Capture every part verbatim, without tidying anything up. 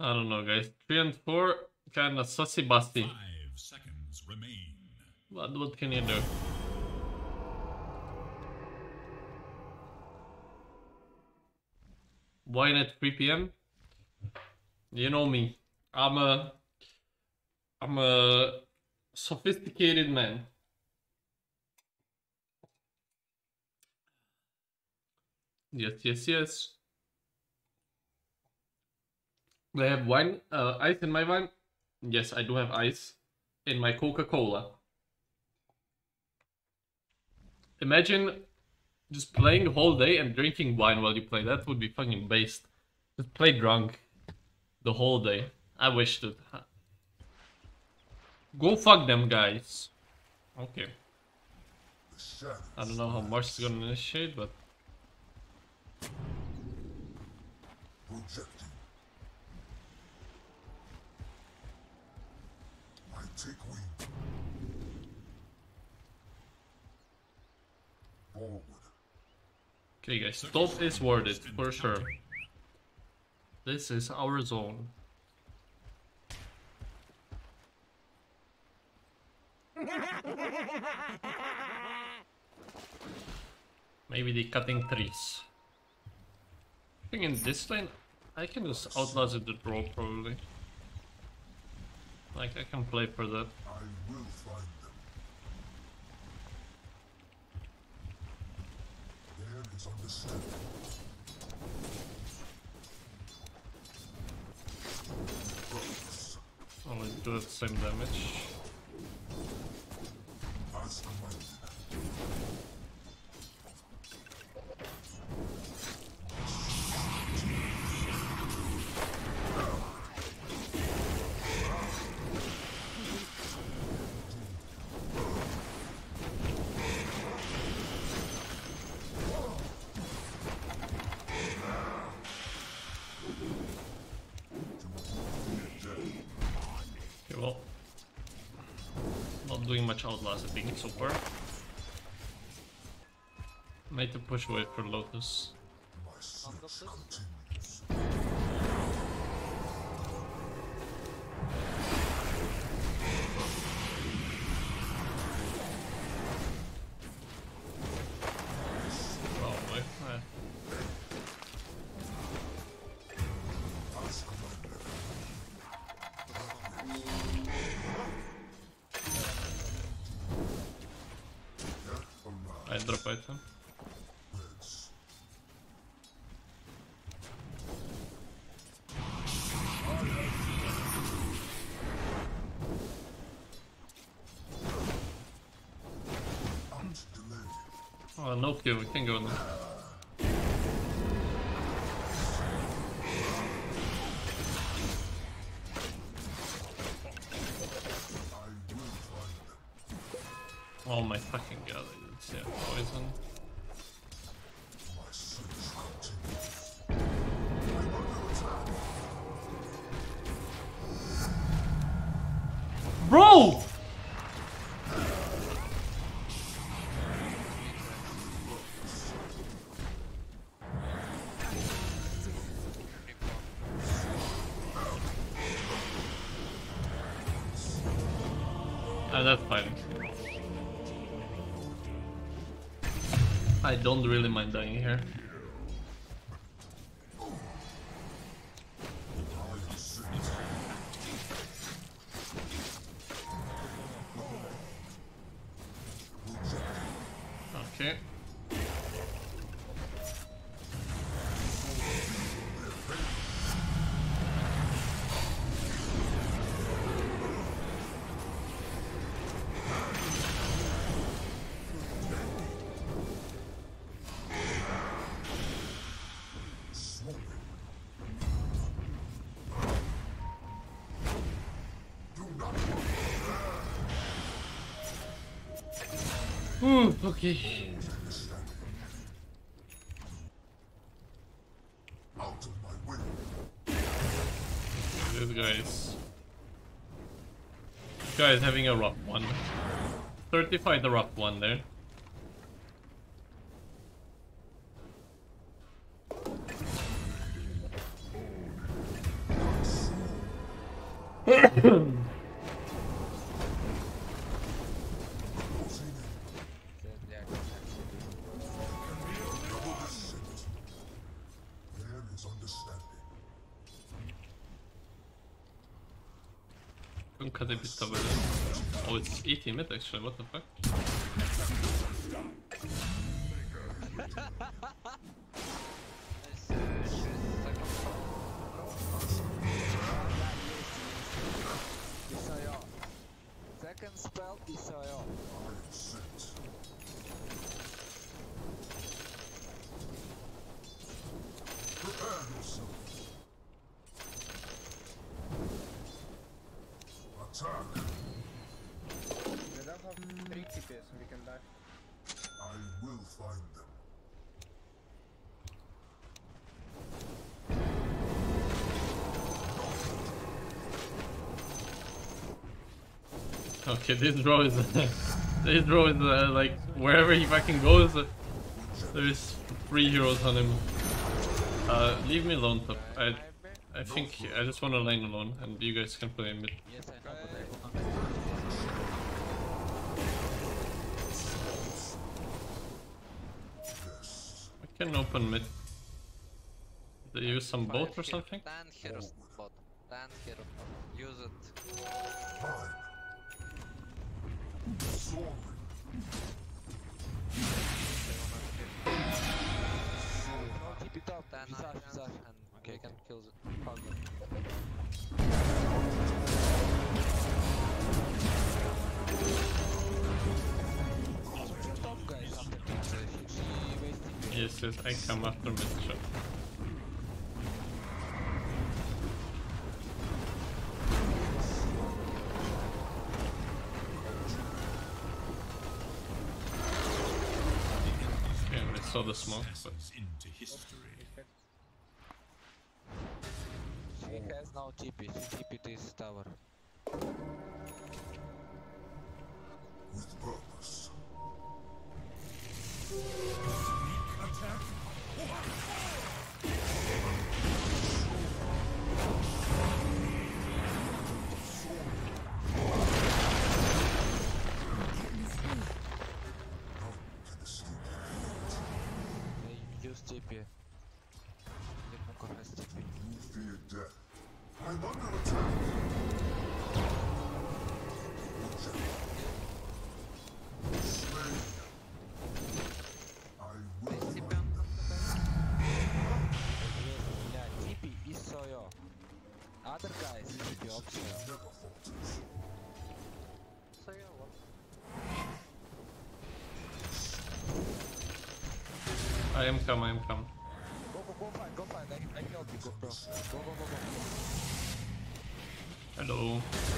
I don't know, guys. Three and four, kind of sussy busty. Five seconds remain. What, what can you do? Wine at three p m? You know me. I'm a... I'm a sophisticated man. Yes, yes, yes. Do I have wine? Uh, ice in my wine? Yes, I do have ice in my Coca-Cola. Imagine just playing the whole day and drinking wine while you play. That would be fucking based. Just play drunk the whole day. I wish to. Go fuck them, guys. Okay. I don't know how Mars is gonna initiate, but... Projecting. I take wing. Forward. Okay, guys, stop is worth it, for sure. This is our zone. Maybe the cutting trees. I think in this lane, I can just outlast the draw probably. Like, I can play for that. I will find them. There is understanding. Only do the same damage. As commanded. Okay, well, not doing much outlast, I think, so far. Need to push away for Lotus. My search continues. Probably. Eh. As commanded. I drop item. Reds. Out delay. Oh, no Q, we can go now. I will find them. Oh my fucking god, I didn't see a poison. My search continues. I'm under attack. Bro! Ah, that's fine. I don't really mind dying here. Okay. Ooh, okay. Out of my way. This guy's... This guy is having a rough one. thirty-five the rough one there. Couldn't cut a bit over there. Oh, it's eighty mid actually, what the fuck? Second spell is uh, Prepare yourself. Attack. They don't have three T P S, so we can die. I will find them. Okay, this draw is this draw is uh, like wherever he fucking goes, uh, there's three heroes on him. Uh, leave me alone, top. I I think I just want to lane alone, and you guys can play mid. yes, I know, but I will not. Yes. I can open mid. They use some boat or something? Land hero spot. Land hero spot. Use it. Fine. Soaring. No T P top. Then Visage, Visage, and okay, can kill it. Puzzle. Top guys after this. She wasting. Yes, yes, I come after mid shot. Okay, I saw the smoke, but Passes into history. She has no T P. She T P this tower. With purpose. Can escape. They use T P. Limuko has T P. You fear death. I'm under attack. Slain. I will find them. Yeah, T P is Soyo. Other guys, T P option. Never falters. Soyo, what? I am come, I am come. Go, go, go find, go find. I, I help you, go, bro. Go, go, go, go. Hello.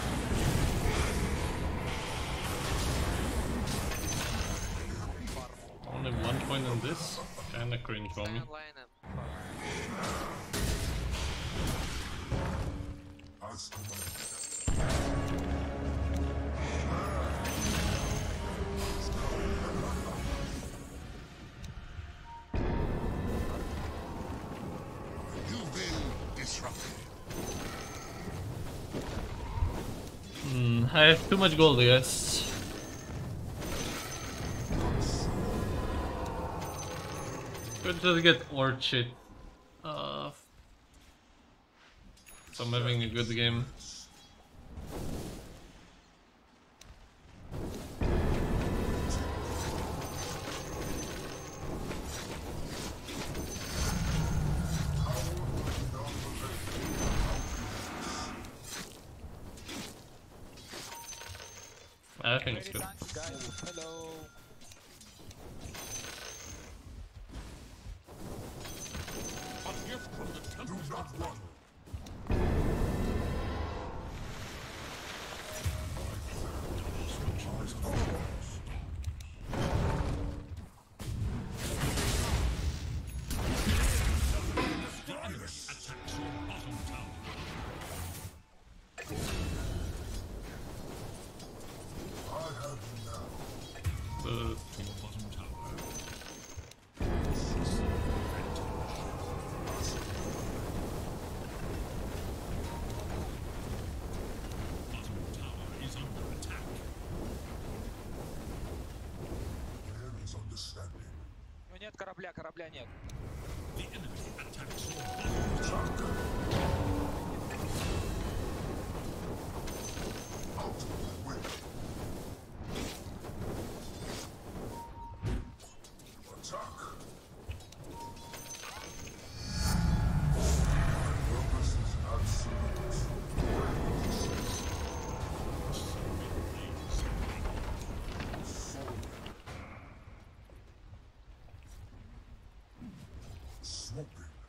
Only one point on this? Kinda cringe for me. Stand line and As commanded. You've been disrupted. Hmm, I have too much gold, I guess. Could just get Orchid. Uh, so I'm having a good game. I think it's good. thanks, guys. Hello. A gift from the Do tempest not of run. the enemy attacks your bottom tower. I have you now. Uh, Your bottom tower. Bottom tower is under attack. There is understanding. Ну нет корабля, корабля нет. The enemy attacks your bottom tower. out of my way. Attack! Purpose is absolute. Swooping.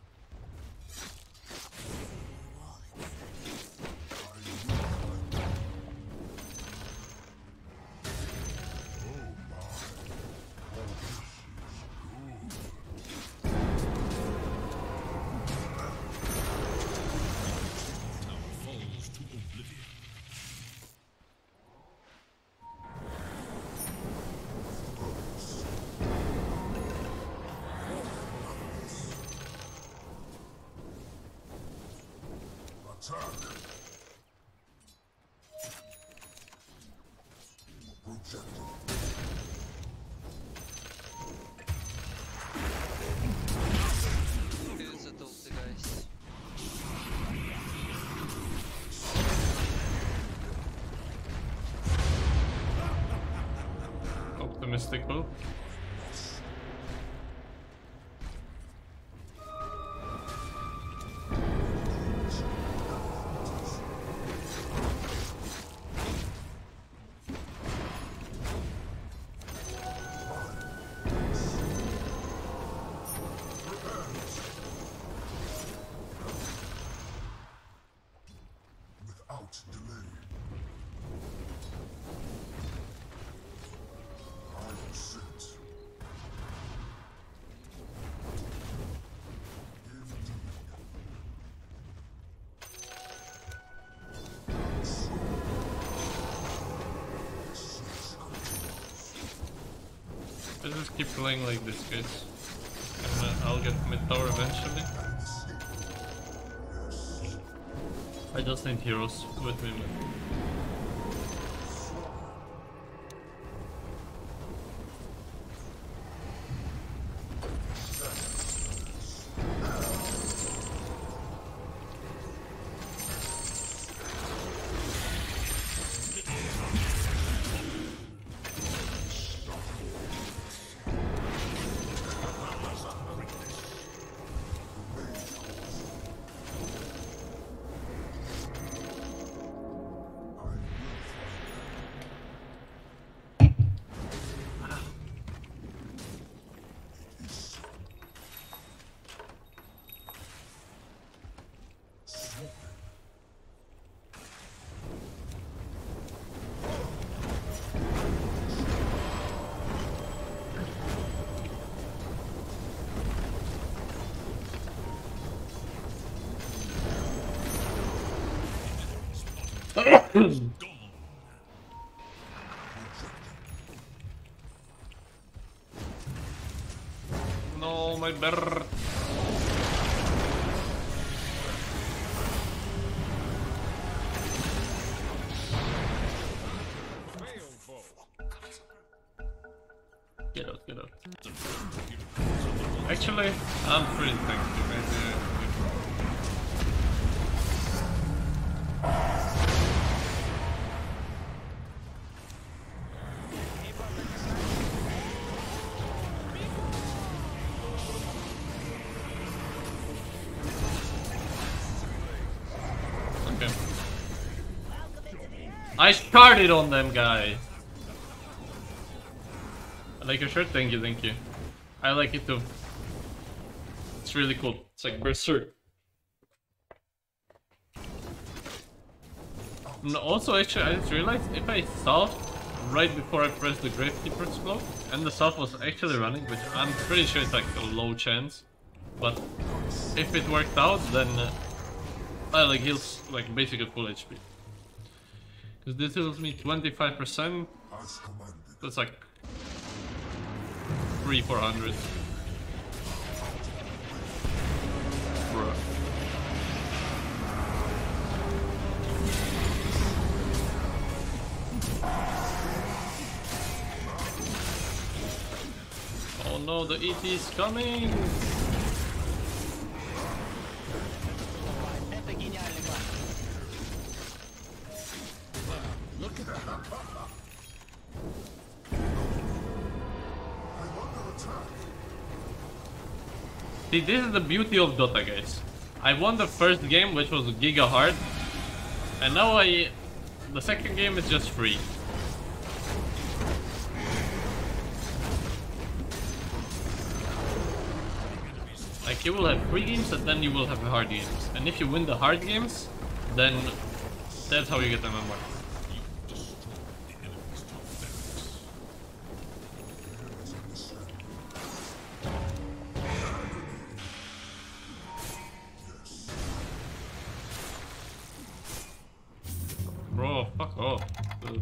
Falls to oblivion. Attack! Projected. Use it ulti, guys. Optimistic hope. Without delay. I am sent. Indeed. Six controls. Let's just keep playing like this, guys. And uh, I'll get mid tower eventually. And escape. Yes. I just need heroes with me, man. Gone. No, my bird. Get out, get out. Actually, I'm pretty thankful. Maybe. Okay. I started on them, guys. I like your shirt, thank you, thank you. I like it too. It's really cool. It's like Berserk. And also, actually, I just realized if I salved right before I pressed the Gravekeeper's Cloak, and the salve was actually running, which I'm pretty sure it's like a low chance, but if it worked out, then uh, I like heals like basically full H P. Because this heals me twenty-five percent, As commanded. that's like three, four hundred. Bruh. Oh no, the E T is coming! Look at See, this is the beauty of Dota, guys. I won the first game, which was giga hard, and now I, the second game is just free. Like, you will have free games and then you will have hard games. And if you win the hard games, then that's how you get M M R. Bro, fuck off. Dude.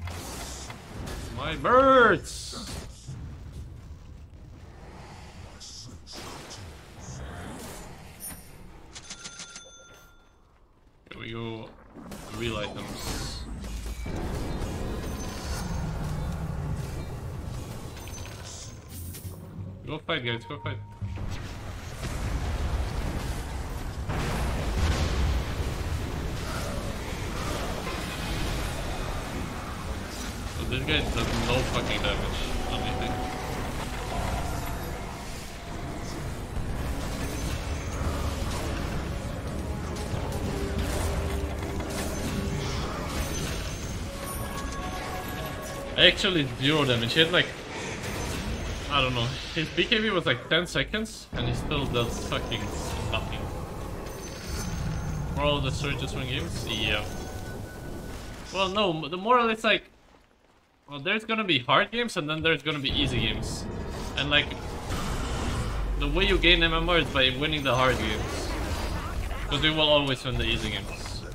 My birds! Here we go. Real items. Go fight, guys, go fight. So this guy does no fucking damage on anything. Actually, zero damage. He had like, I don't know, his B K B was like ten seconds and he still does fucking nothing. Moral of the story, just win games? Yeah. Well, no, the moral is like, well, there's gonna be hard games and then there's gonna be easy games. And like, the way you gain M M R is by winning the hard games. Because you will always win the easy games.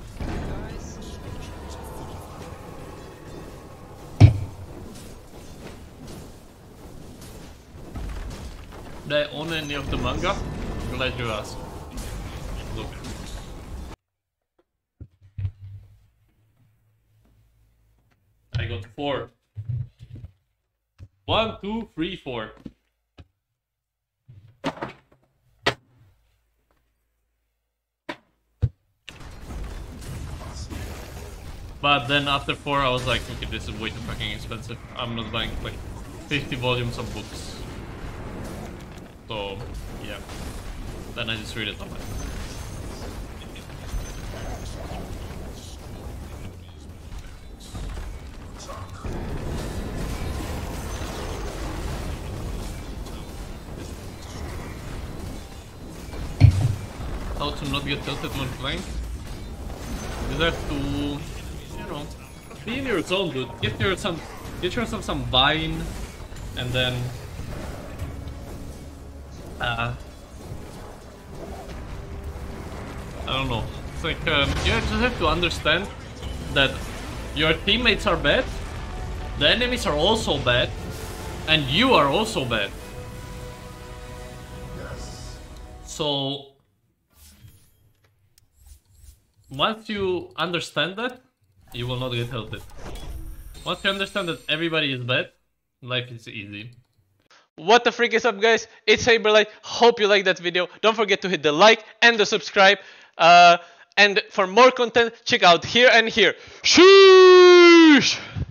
Did I own any of the manga? I'm glad you asked. Look. I got four. One, two, three, four. But then after four I was like, okay, this is way too fucking expensive. I'm not buying like fifty volumes of books. So, yeah. Then I just read it online. How to not get tilted when playing? You have to, you know, be in your zone, dude. Get yourself, get yourself some Vine, and then Uh, I don't know. It's like um, you just have to understand that your teammates are bad, the enemies are also bad, and you are also bad. Yes. So once you understand that, you will not get tilted. Once you understand that everybody is bad, life is easy. What the freak is up, guys? It's Saberlight. Hope you liked that video. Don't forget to hit the like and the subscribe. Uh, and for more content, check out here and here. Sheesh!